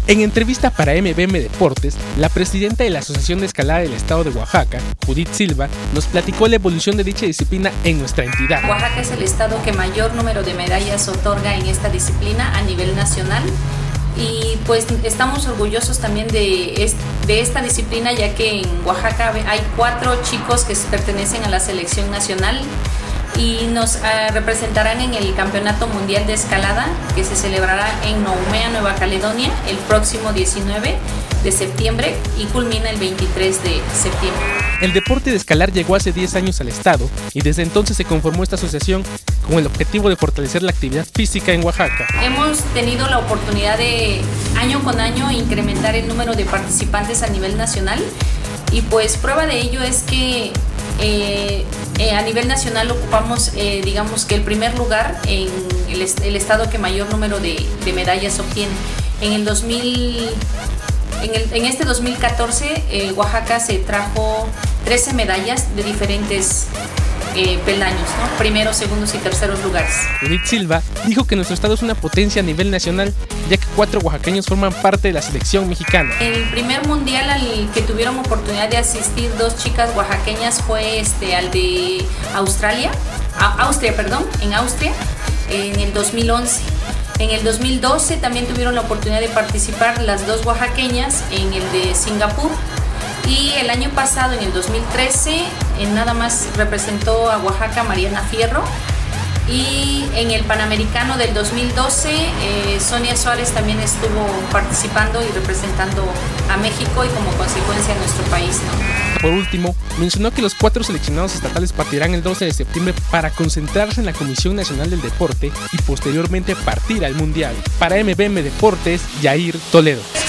En entrevista para MBM Deportes, la presidenta de la Asociación de Escalada del Estado de Oaxaca, Judith Silva, nos platicó la evolución de dicha disciplina en nuestra entidad. Oaxaca es el estado que mayor número de medallas otorga en esta disciplina a nivel nacional. Y pues estamos orgullosos también de esta disciplina, ya que en Oaxaca hay 4 chicos que pertenecen a la selección nacional y nos representarán en el Campeonato Mundial de Escalada, que se celebrará en Noumea, Nueva Caledonia, el próximo 19 de septiembre y culmina el 23 de septiembre. El deporte de escalar llegó hace 10 años al estado y desde entonces se conformó esta asociación con el objetivo de fortalecer la actividad física en Oaxaca. Hemos tenido la oportunidad de año con año incrementar el número de participantes a nivel nacional y pues prueba de ello es que a nivel nacional ocupamos digamos que el primer lugar en el estado que mayor número de medallas obtiene. En este 2014 Oaxaca se trajo 13 medallas de diferentes peldaños, ¿no? Primeros, segundos y terceros lugares. Judith Silva dijo que nuestro estado es una potencia a nivel nacional, ya que 4 oaxaqueños forman parte de la selección mexicana. El primer mundial al que tuvieron oportunidad de asistir 2 chicas oaxaqueñas fue al de Austria, en el 2011. En el 2012 también tuvieron la oportunidad de participar las 2 oaxaqueñas en el de Singapur. Y el año pasado, en el 2013, nada más representó a Oaxaca Mariana Fierro. Y en el Panamericano del 2012, Sonia Suárez también estuvo participando y representando a México y como consecuencia a nuestro país, ¿no? Por último, mencionó que los 4 seleccionados estatales partirán el 12 de septiembre para concentrarse en la Comisión Nacional del Deporte y posteriormente partir al Mundial. Para MBM Deportes, Yair Toledo.